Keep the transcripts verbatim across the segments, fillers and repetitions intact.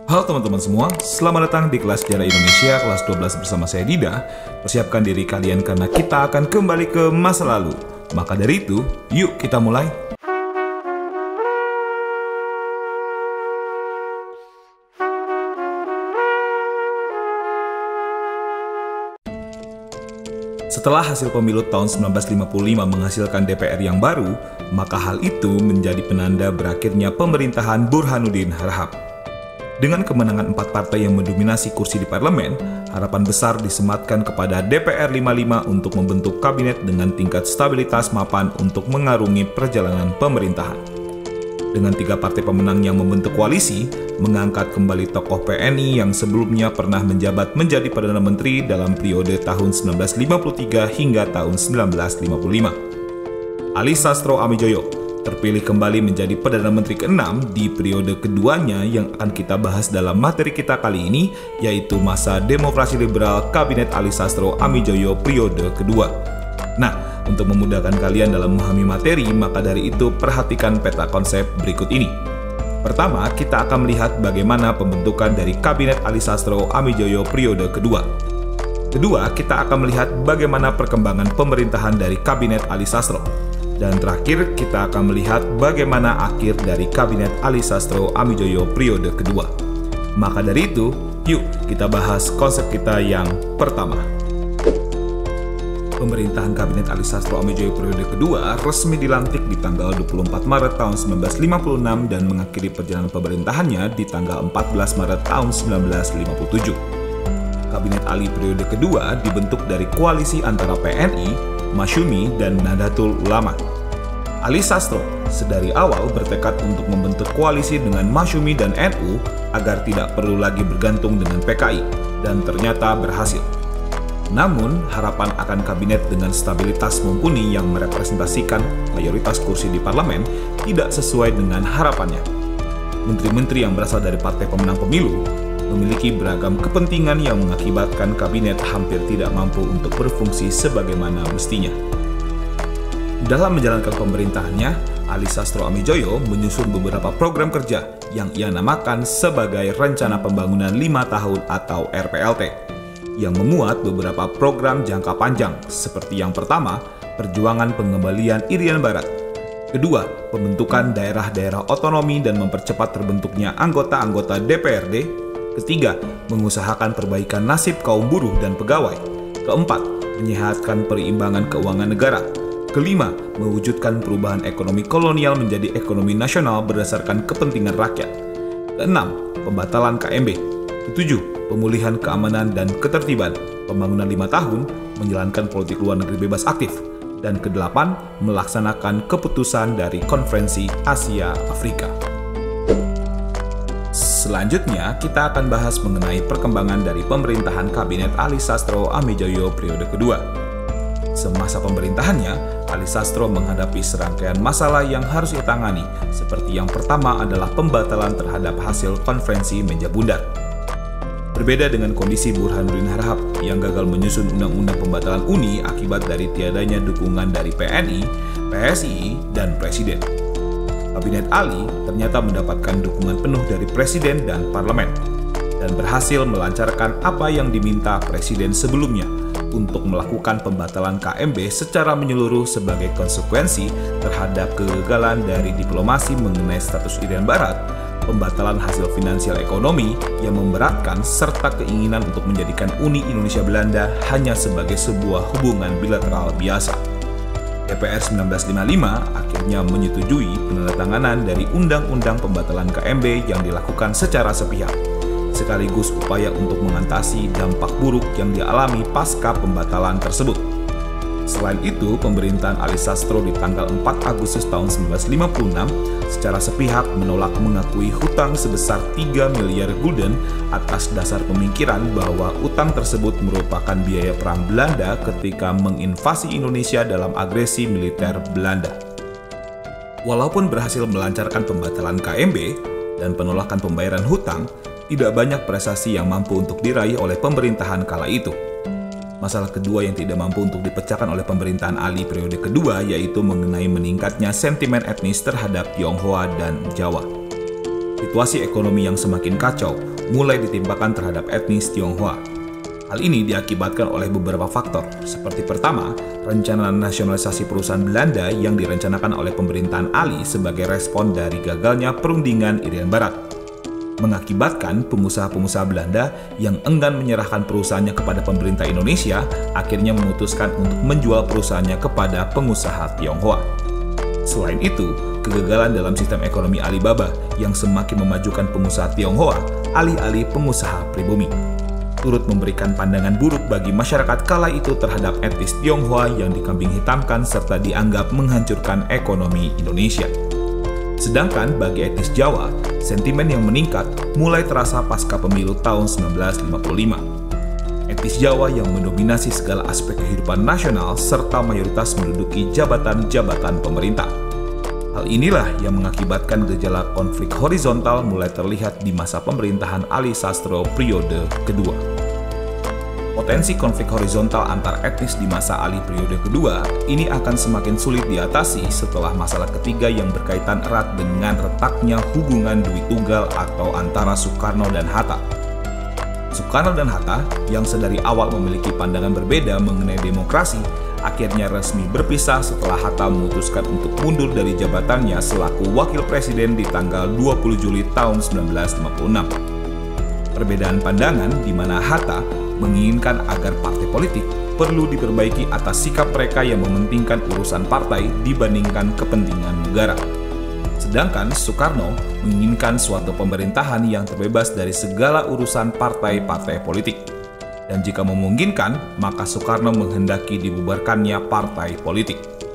Halo teman-teman semua, selamat datang di kelas Sejarah Indonesia kelas dua belas bersama saya Dida. Persiapkan diri kalian karena kita akan kembali ke masa lalu. Maka dari itu, yuk kita mulai. Setelah hasil pemilu tahun seribu sembilan ratus lima puluh lima menghasilkan D P R yang baru, maka hal itu menjadi penanda berakhirnya pemerintahan Burhanuddin Harahap. Dengan kemenangan empat partai yang mendominasi kursi di parlemen, harapan besar disematkan kepada D P R lima puluh lima untuk membentuk kabinet dengan tingkat stabilitas mapan untuk mengarungi perjalanan pemerintahan. Dengan tiga partai pemenang yang membentuk koalisi, mengangkat kembali tokoh P N I yang sebelumnya pernah menjabat menjadi Perdana Menteri dalam periode tahun seribu sembilan ratus lima puluh tiga hingga tahun seribu sembilan ratus lima puluh lima. Ali Sastro Amidjojo terpilih kembali menjadi Perdana Menteri keenam di periode keduanya yang akan kita bahas dalam materi kita kali ini, yaitu masa demokrasi liberal Kabinet Ali Sastro Amidjojo periode kedua. Nah, untuk memudahkan kalian dalam memahami materi, maka dari itu perhatikan peta konsep berikut ini. Pertama, kita akan melihat bagaimana pembentukan dari Kabinet Ali Sastro Amidjojo periode kedua. Kedua, kita akan melihat bagaimana perkembangan pemerintahan dari Kabinet Ali Sastro. Dan terakhir, kita akan melihat bagaimana akhir dari Kabinet Ali Sastro Amidjojo periode kedua. Maka dari itu, yuk kita bahas konsep kita yang pertama. Pemerintahan Kabinet Ali Sastro Amidjojo periode kedua resmi dilantik di tanggal dua puluh empat Maret tahun seribu sembilan ratus lima puluh enam dan mengakhiri perjalanan pemerintahannya di tanggal empat belas Maret tahun seribu sembilan ratus lima puluh tujuh. Kabinet Ali periode kedua dibentuk dari koalisi antara P N I, Masyumi, dan Nahdlatul Ulama. Ali Sastro sedari awal bertekad untuk membentuk koalisi dengan Masyumi dan N U agar tidak perlu lagi bergantung dengan P K I, dan ternyata berhasil. Namun, harapan akan kabinet dengan stabilitas mumpuni yang merepresentasikan mayoritas kursi di parlemen tidak sesuai dengan harapannya. Menteri-menteri yang berasal dari partai pemenang pemilu memiliki beragam kepentingan yang mengakibatkan kabinet hampir tidak mampu untuk berfungsi sebagaimana mestinya. Dalam menjalankan pemerintahannya, Ali Sastro Amidjojo menyusun beberapa program kerja yang ia namakan sebagai Rencana Pembangunan lima Tahun atau R P L T, yang memuat beberapa program jangka panjang seperti yang pertama, perjuangan pengembalian Irian Barat. Kedua, pembentukan daerah-daerah otonomi dan mempercepat terbentuknya anggota-anggota D P R D. Ketiga, mengusahakan perbaikan nasib kaum buruh dan pegawai. Keempat, menyehatkan perimbangan keuangan negara. Kelima, mewujudkan perubahan ekonomi kolonial menjadi ekonomi nasional berdasarkan kepentingan rakyat. Keenam, pembatalan K M B. Ketujuh, pemulihan keamanan dan ketertiban. Pembangunan lima tahun, menjalankan politik luar negeri bebas aktif. Dan kedelapan, melaksanakan keputusan dari Konferensi Asia Afrika. Selanjutnya, kita akan bahas mengenai perkembangan dari pemerintahan Kabinet Ali Sastro Amidjojo periode kedua. Semasa pemerintahannya, Ali Sastro menghadapi serangkaian masalah yang harus ditangani, seperti yang pertama adalah pembatalan terhadap hasil konferensi meja bundar. Berbeda dengan kondisi Burhanuddin Harahap yang gagal menyusun undang-undang pembatalan U N I akibat dari tiadanya dukungan dari P N I, P S I, dan Presiden. Kabinet Ali ternyata mendapatkan dukungan penuh dari Presiden dan Parlemen, dan berhasil melancarkan apa yang diminta Presiden sebelumnya untuk melakukan pembatalan K M B secara menyeluruh sebagai konsekuensi terhadap kegagalan dari diplomasi mengenai status Irian Barat, pembatalan hasil finansial ekonomi yang memberatkan, serta keinginan untuk menjadikan Uni Indonesia Belanda hanya sebagai sebuah hubungan bilateral biasa. D P R seribu sembilan ratus lima puluh lima akhirnya menyetujui penandatanganan dari Undang-Undang Pembatalan K M B yang dilakukan secara sepihak, sekaligus upaya untuk mengatasi dampak buruk yang dialami pasca pembatalan tersebut. Selain itu, pemerintahan Ali Sastro di tanggal empat Agustus tahun seribu sembilan ratus lima puluh enam secara sepihak menolak mengakui hutang sebesar tiga miliar gulden atas dasar pemikiran bahwa utang tersebut merupakan biaya perang Belanda ketika menginvasi Indonesia dalam agresi militer Belanda. Walaupun berhasil melancarkan pembatalan K M B dan penolakan pembayaran hutang, tidak banyak prestasi yang mampu untuk diraih oleh pemerintahan kala itu. Masalah kedua yang tidak mampu untuk dipecahkan oleh pemerintahan Ali periode kedua yaitu mengenai meningkatnya sentimen etnis terhadap Tionghoa dan Jawa. Situasi ekonomi yang semakin kacau mulai ditimpakan terhadap etnis Tionghoa. Hal ini diakibatkan oleh beberapa faktor, seperti pertama, rencana nasionalisasi perusahaan Belanda yang direncanakan oleh pemerintahan Ali sebagai respon dari gagalnya perundingan Irian Barat, mengakibatkan pengusaha-pengusaha Belanda yang enggan menyerahkan perusahaannya kepada pemerintah Indonesia akhirnya memutuskan untuk menjual perusahaannya kepada pengusaha Tionghoa. Selain itu, kegagalan dalam sistem ekonomi Alibaba yang semakin memajukan pengusaha Tionghoa alih-alih pengusaha pribumi, turut memberikan pandangan buruk bagi masyarakat kala itu terhadap etnis Tionghoa yang dikambing hitamkan serta dianggap menghancurkan ekonomi Indonesia. Sedangkan bagi etnis Jawa, sentimen yang meningkat mulai terasa pasca pemilu tahun seribu sembilan ratus lima puluh lima. Etnis Jawa yang mendominasi segala aspek kehidupan nasional serta mayoritas menduduki jabatan-jabatan pemerintah. Hal inilah yang mengakibatkan gejala konflik horizontal mulai terlihat di masa pemerintahan Ali Sastro periode kedua. Potensi konflik horizontal antar etnis di masa Ali periode kedua ini akan semakin sulit diatasi setelah masalah ketiga yang berkaitan erat dengan retaknya hubungan Dwi Tunggal atau antara Soekarno dan Hatta. Soekarno dan Hatta yang sedari awal memiliki pandangan berbeda mengenai demokrasi akhirnya resmi berpisah setelah Hatta memutuskan untuk mundur dari jabatannya selaku wakil presiden di tanggal dua puluh Juli tahun seribu sembilan ratus lima puluh enam. Perbedaan pandangan di mana Hatta menginginkan agar partai politik perlu diperbaiki atas sikap mereka yang mementingkan urusan partai dibandingkan kepentingan negara. Sedangkan Soekarno menginginkan suatu pemerintahan yang terbebas dari segala urusan partai-partai politik. Dan jika memungkinkan, maka Soekarno menghendaki dibubarkannya partai politik.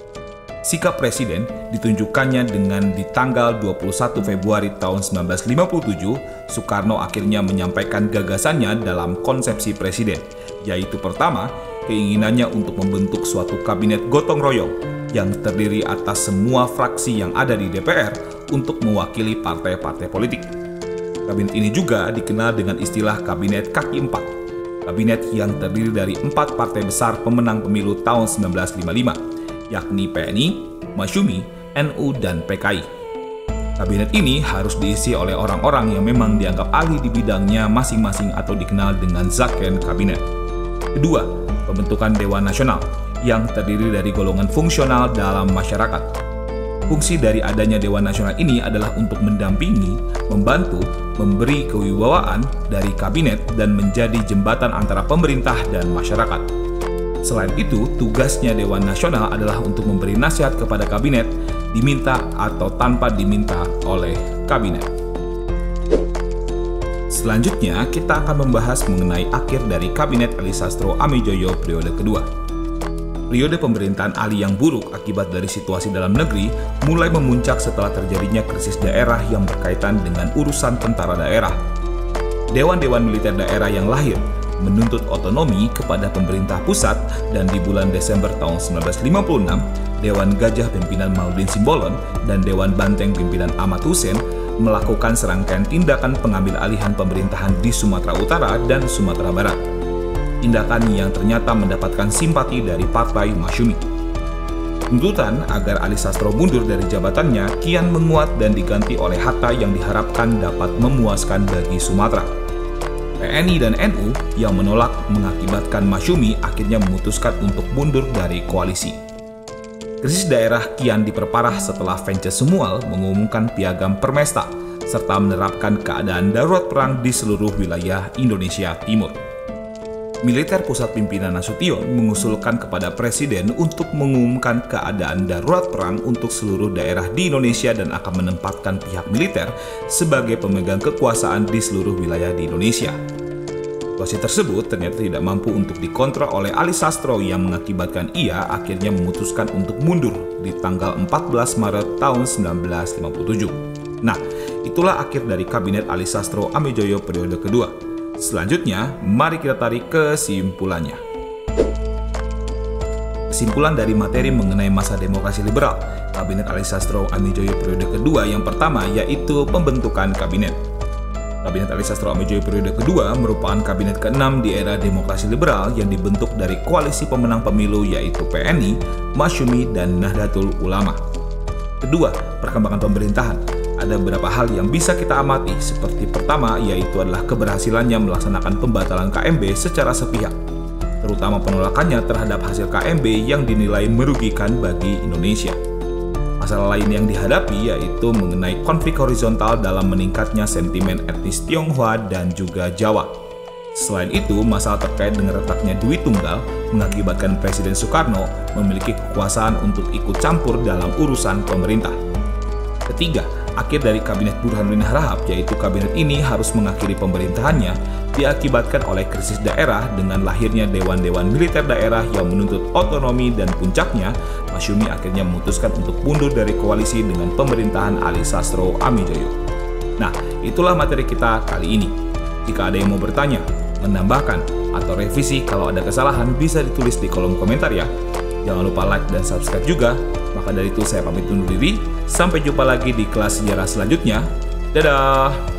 Sikap Presiden ditunjukkannya dengan di tanggal dua puluh satu Februari tahun seribu sembilan ratus lima puluh tujuh, Soekarno akhirnya menyampaikan gagasannya dalam konsepsi Presiden, yaitu pertama, keinginannya untuk membentuk suatu kabinet gotong royong yang terdiri atas semua fraksi yang ada di D P R untuk mewakili partai-partai politik. Kabinet ini juga dikenal dengan istilah Kabinet Kaki Empat, kabinet yang terdiri dari empat partai besar pemenang pemilu tahun seribu sembilan ratus lima puluh lima, yakni P N I, Masyumi, N U, dan P K I. Kabinet ini harus diisi oleh orang-orang yang memang dianggap ahli di bidangnya masing-masing atau dikenal dengan Zaken Kabinet. Kedua, pembentukan Dewan Nasional yang terdiri dari golongan fungsional dalam masyarakat. Fungsi dari adanya Dewan Nasional ini adalah untuk mendampingi, membantu, memberi kewibawaan dari kabinet dan menjadi jembatan antara pemerintah dan masyarakat. Selain itu, tugasnya Dewan Nasional adalah untuk memberi nasihat kepada kabinet, diminta atau tanpa diminta oleh kabinet. Selanjutnya, kita akan membahas mengenai akhir dari Kabinet Ali Sastro Amijoyo periode kedua. Periode pemerintahan Ali yang buruk akibat dari situasi dalam negeri mulai memuncak setelah terjadinya krisis daerah yang berkaitan dengan urusan tentara daerah. Dewan-dewan militer daerah yang lahir menuntut otonomi kepada pemerintah pusat dan di bulan Desember tahun seribu sembilan ratus lima puluh enam, Dewan Gajah pimpinan Maudin Simbolon dan Dewan Banteng pimpinan Ahmad Hussein melakukan serangkaian tindakan pengambil alihan pemerintahan di Sumatera Utara dan Sumatera Barat. Tindakan yang ternyata mendapatkan simpati dari Partai Masyumi. Tuntutan agar Ali Sastro mundur dari jabatannya kian menguat dan diganti oleh Hatta yang diharapkan dapat memuaskan bagi Sumatera. P N I dan N U yang menolak mengakibatkan Masyumi akhirnya memutuskan untuk mundur dari koalisi. Krisis daerah kian diperparah setelah Vence Sumual mengumumkan piagam Permesta serta menerapkan keadaan darurat perang di seluruh wilayah Indonesia Timur. Militer pusat pimpinan Nasution mengusulkan kepada Presiden untuk mengumumkan keadaan darurat perang untuk seluruh daerah di Indonesia dan akan menempatkan pihak militer sebagai pemegang kekuasaan di seluruh wilayah di Indonesia. Situasi tersebut ternyata tidak mampu untuk dikontrol oleh Ali Sastro yang mengakibatkan ia akhirnya memutuskan untuk mundur di tanggal empat belas Maret tahun seribu sembilan ratus lima puluh tujuh. Nah, itulah akhir dari Kabinet Ali Sastro Amijoyo periode kedua. Selanjutnya, mari kita tarik kesimpulannya. Kesimpulan dari materi mengenai masa demokrasi liberal Kabinet Ali Sastro Amijoyo periode kedua yang pertama yaitu pembentukan kabinet. Kabinet Ali Sastro Amijoyo periode kedua merupakan kabinet keenam di era demokrasi liberal yang dibentuk dari koalisi pemenang pemilu yaitu P N I, Masyumi, dan Nahdlatul Ulama. Kedua, perkembangan pemerintahan. ada beberapa hal yang bisa kita amati. Seperti pertama, yaitu adalah keberhasilannya melaksanakan pembatalan K M B secara sepihak, terutama penolakannya terhadap hasil K M B yang dinilai merugikan bagi Indonesia. Masalah lain yang dihadapi yaitu mengenai konflik horizontal dalam meningkatnya sentimen etnis Tionghoa dan juga Jawa. Selain itu, masalah terkait dengan retaknya duit tunggal mengakibatkan Presiden Soekarno memiliki kekuasaan untuk ikut campur dalam urusan pemerintah. Ketiga, akhir dari Kabinet Burhanuddin Harahap, yaitu kabinet ini harus mengakhiri pemerintahannya, diakibatkan oleh krisis daerah dengan lahirnya dewan-dewan militer daerah yang menuntut otonomi, dan puncaknya, Masyumi akhirnya memutuskan untuk mundur dari koalisi dengan pemerintahan Ali Sastro Amijoyo. Nah, itulah materi kita kali ini. Jika ada yang mau bertanya, menambahkan, atau revisi kalau ada kesalahan, bisa ditulis di kolom komentar ya. Jangan lupa like dan subscribe juga. Maka dari itu saya pamit undur diri. Sampai jumpa lagi di kelas sejarah selanjutnya. Dadah!